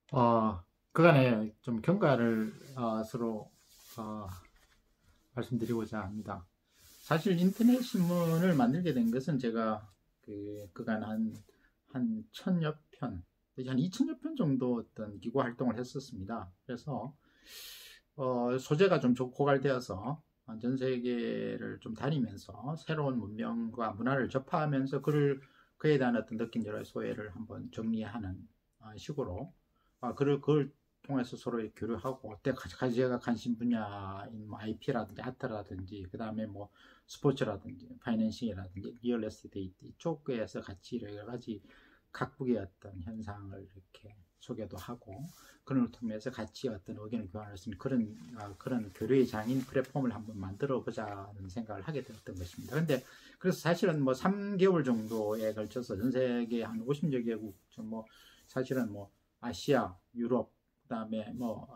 어, 그간에 좀 경과를 서로 어, 말씀드리고자 합니다. 사실 인터넷 신문을 만들게 된 것은 제가 그간 한 천여 편, 한 2천여 편 정도 어떤 기고 활동을 했었습니다. 그래서 소재가 좀 고갈되어서 전 세계를 좀 다니면서 새로운 문명과 문화를 접하면서 그에 대한 어떤 느낀 여러 소외를 한번 정리하는 식으로 그걸 통해서 서로 교류하고 제가 관심 분야인 뭐 IP라든지 아트라든지 그 다음에 뭐 스포츠라든지 파이낸싱이라든지 리얼 에스테이트 이쪽에서 같이 여러 가지 각국의 어떤 현상을 이렇게 소개도 하고 그런 걸 통해서 같이 어떤 의견을 교환할 수 있는 그런 교류의 장인 플랫폼을 한번 만들어 보자는 생각을 하게 되었던 것입니다. 그런데 그래서 사실은 뭐 3개월 정도에 걸쳐서 전 세계 한 50여 개국 뭐 사실은 뭐 아시아, 유럽, 그다음에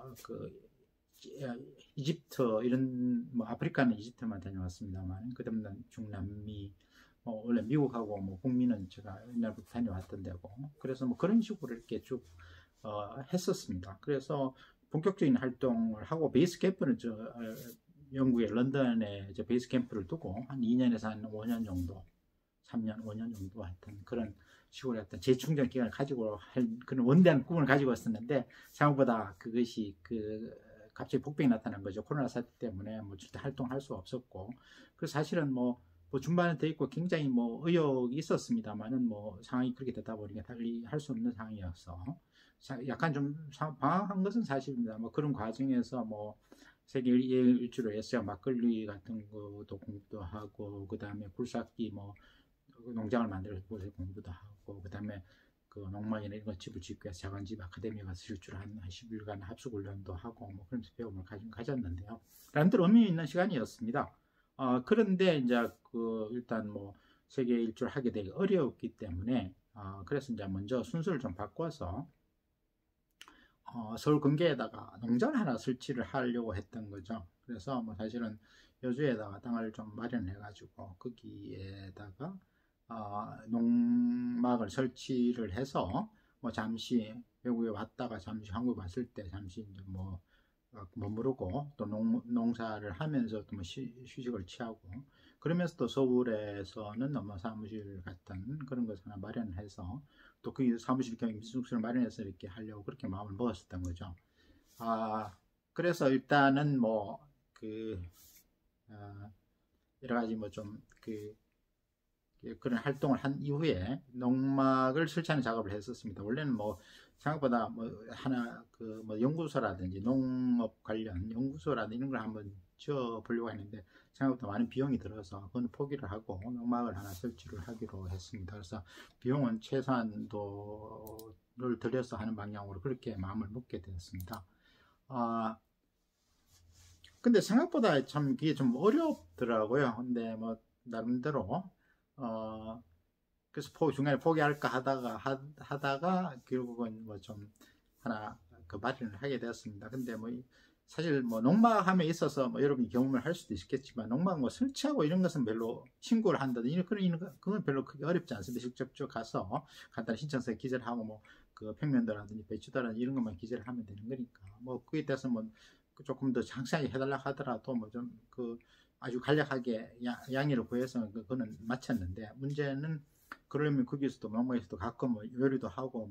이집트 이런 뭐 아프리카는 이집트만 다녀왔습니다만 그다음에 중남미 원래 미국하고 뭐 북미는 제가 옛날부터 다녀왔던 데고 그래서 뭐 그런 식으로 이렇게 쭉 했었습니다. 그래서 본격적인 활동을 하고 베이스 캠프는 영국의 런던에 이제 베이스 캠프를 두고 한 2년에서 한 5년 정도 3년, 5년 정도 했던 그런 식으로 했던 재충전 기간을 가지고 할 그런 원대한 꿈을 가지고 있었는데 생각보다 그것이 갑자기 폭병이 나타난 거죠. 코로나 사태 때문에 뭐 절대 활동할 수 없었고 그래서 사실은 뭐 중반에 돼 있고 굉장히 뭐 의욕이 있었습니다만은 뭐 상황이 그렇게 되다 보니까 달리 할 수 없는 상황이어서 약간 좀 방황한 것은 사실입니다. 뭐 그런 과정에서 뭐 세계 일주로 에서 막걸리 같은 것도 공부도 하고 그 다음에 굴삭기 뭐 농장을 만들어서 공부도 하고 그 다음에 그 농막이나 이런 거 집을 짓기 위해서 자간집 아카데미에 가서 실주를 한 10일간 합숙훈련도 하고 뭐 그러면서 배움을 가졌는데요. 나름대로 의미 있는 시간이었습니다. 그런데 이제 일단 뭐 세계 일주를 하게 되기 어려웠기 때문에 그래서 이제 먼저 순서를 좀 바꿔서 서울 근교에다가 농장 하나 설치를 하려고 했던 거죠. 그래서 뭐 사실은 여주에다가 땅을 좀 마련해 가지고 거기에다가 농막을 설치를 해서 뭐 잠시 외국에 왔다가 잠시 한국에 왔을 때 잠시 이제 뭐 머무르고 또 농사를 하면서 또 뭐 휴식을 취하고 그러면서 또 서울에서는 뭐 사무실 같은 그런 것을 하나 마련해서 또 그 사무실 겸 민수宿舍를 마련해서 이렇게 하려고 그렇게 마음을 먹었었던 거죠. 아 그래서 일단은 뭐그 여러 가지 뭐 좀 그런 활동을 한 이후에 농막을 설치하는 작업을 했었습니다. 원래는 뭐 생각보다 뭐 하나 뭐 연구소라든지 농업 관련 연구소라든지 이런 걸 한번 지어 보려고 했는데 생각보다 많은 비용이 들어서 그건 포기를 하고 농막을 하나 설치를 하기로 했습니다. 그래서 비용은 최소한도를 들여서 하는 방향으로 그렇게 마음을 먹게 되었습니다. 아 근데 생각보다 참 그게 좀 어렵더라고요. 근데 뭐 나름대로 어 그래서 중간에 포기할까 하다가 결국은 뭐 좀 하나 마련을 하게 되었습니다. 근데 뭐 사실 뭐 농막함에 있어서 뭐 여러분이 경험을 할 수도 있겠지만 농막 뭐 설치하고 이런 것은 별로 신고를 한다든지 그건 별로 크게 어렵지 않습니다. 직접 가서 간단히 신청서에 기재를 하고 뭐 그 평면도라든지 배추도라든지 이런 것만 기재를 하면 되는 거니까 뭐 그에 대해서 뭐 조금 더 상세하게 해달라 하더라도 뭐 좀 아주 간략하게 양해를 구해서 그거는 마쳤는데 문제는 그러려면 거기서도 농막에서도 가끔 뭐 요리도 하고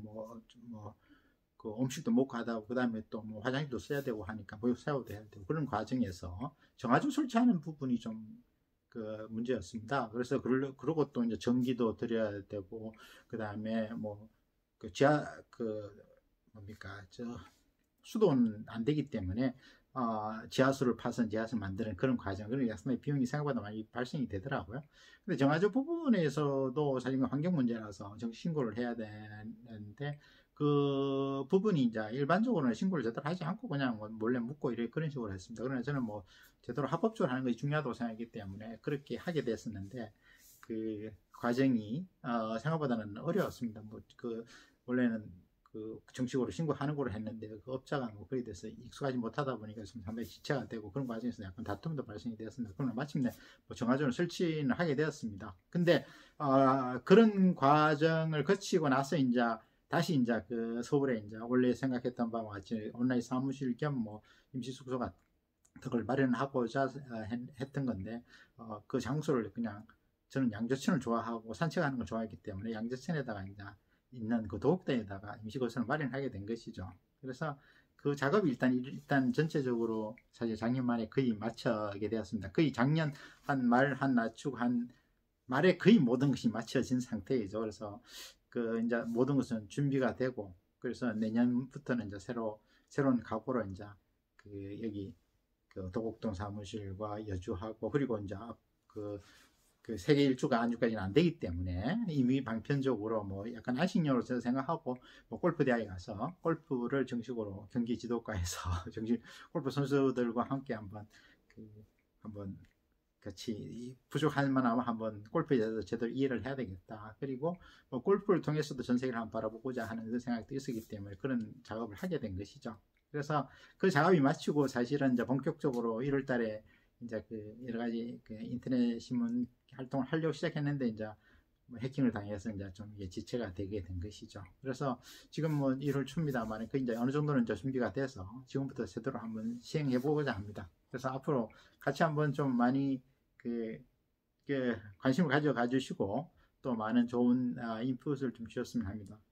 그 음식도 먹고 하다 보고 그다음에 또 뭐 화장실도 써야 되고 하니까 뭐 샤워도 해야 되고 그런 과정에서 정화조 설치하는 부분이 좀 문제였습니다. 그래서 그러고 또 이제 전기도 드려야 되고 그다음에 뭐 지하 뭡니까 수도는 안 되기 때문에 지하수를 파서 지하수를 만드는 그런 과정, 그러니까 상당히 비용이 생각보다 많이 발생이 되더라고요. 근데 정화조 부분에서도 사실 환경 문제라서 신고를 해야 되는데 그 부분이 이제 일반적으로는 신고를 제대로 하지 않고 그냥 뭐 몰래 묻고 그런 식으로 했습니다. 그러나 저는 뭐 제대로 합법적으로 하는 것이 중요하다고 생각하기 때문에 그렇게 하게 됐었는데 그 과정이 생각보다는 어려웠습니다. 원래는 정식으로 신고하는 걸로 했는데 그 업자가 뭐 그에 대해서 익숙하지 못하다 보니까 좀 상당히 지체가 되고 그런 과정에서 약간 다툼도 발생이 되었습니다. 그러나 마침내 뭐 정화조를 설치는 하게 되었습니다. 근데 그런 과정을 거치고 나서 이제 다시 이제 그 서울에 이제 원래 생각했던 바와 같이 온라인 사무실 겸 뭐 임시 숙소 같은 걸 마련하고자 했던 건데 그 장소를 그냥 저는 양재천을 좋아하고 산책하는 걸 좋아했기 때문에 양재천에다가 이제 있는 그 도곡동에다가 임시거주를 마련하게 된 것이죠. 그래서 그 작업이 일단 전체적으로 사실 작년 말에 거의 마쳐게 되었습니다. 거의 작년 한 말, 한 낮축, 한 말에 거의 모든 것이 마쳐진 상태이죠. 그래서 그 이제 모든 것은 준비가 되고, 그래서 내년부터는 이제 새로운 각오로 이제 그 여기 그 도곡동 사무실과 여주하고, 그리고 이제 그 세계 일주가 안주까지는 안 되기 때문에 이미 방편적으로 뭐 약간 안식년으로 저는 생각하고 뭐 골프 대학에 가서 골프를 정식으로 경기 지도과에서 정식 골프 선수들과 함께 한번 같이 부족할 만하면 한번 골프에 대해서 제대로 이해를 해야 되겠다. 그리고 뭐 골프를 통해서도 전 세계를 한번 바라보고자 하는 생각도 있었기 때문에 그런 작업을 하게 된 것이죠. 그래서 그 작업이 마치고 사실은 이제 본격적으로 1월 달에 이제 그 여러 가지 그 인터넷 신문 활동을 하려고 시작했는데 이제 뭐 해킹을 당해서 이제 좀 지체가 되게 된 것이죠. 그래서 지금 뭐 1월 초입니다만 그 이제 어느 정도는 이제 준비가 돼서 지금부터 제대로 한번 시행해 보고자 합니다. 그래서 앞으로 같이 한번 좀 많이 그 관심을 가져가 주시고 또 많은 좋은 인풋을 좀 주셨으면 합니다.